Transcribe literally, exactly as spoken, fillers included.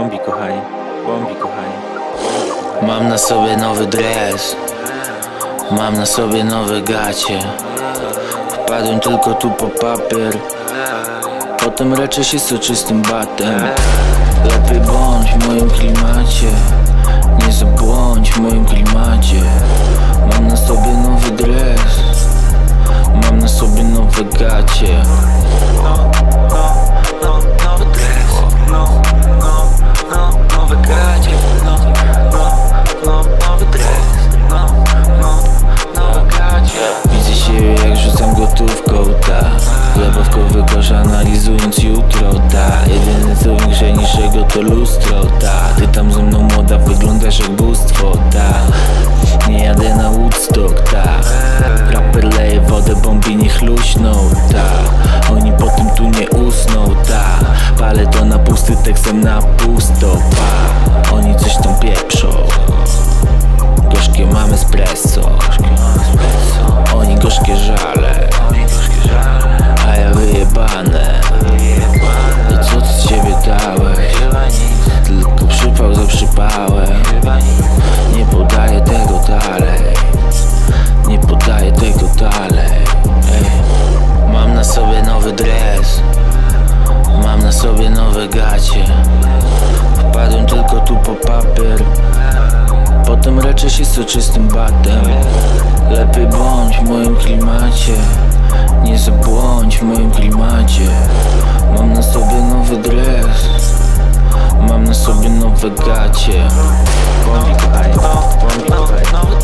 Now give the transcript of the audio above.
Bombi kochani, bombi kochani. Mam na sobie nowy dres, mam na sobie nowe gacie. Wpadłem tylko tu po papier, potem leczę się soczystym batem. Lepiej bądź w moim klimacie, nie zabłądź w moim klimacie. Mam na sobie nowy dres, mam na sobie nowe gacie. No, no, no, nowy dres, no, no, no, nowe gacie. No, no, no, nowy dres, no, no, nowe gacie. Widzę siebie jak rzucam gotówką, ta chlebowkowy kosz analizując jutro, ta jedyne co większe niż ego to lustro, ta ty tam ze mną młoda wyglądasz jak bóstwo, ta nie jadę na Woodstock, ta raper leje wodę, bombi nie chluśną, ta oni po tym tu nie usną, ta palę to na pusty tekstem na pusto, pa oni coś tam pieprzą. Gorzkie mamy espresso, oni gorzkie żale, a ja wyjebane. I co ty z ciebie dałeś? Tylko przypał za przypałem. Nie podaję tego dalej, nie podaję tego dalej. Ej. Mam na sobie nowy dres, mam na sobie nowe gacie. Wpadłem tylko tu po papier, potem leczę się soczystym batem. Lepiej bądź w moim klimacie, nie zabłądź w moim klimacie. Mam na sobie nowy dres, mam na sobie nowe gacie. Bombi kochani, bombi kochani.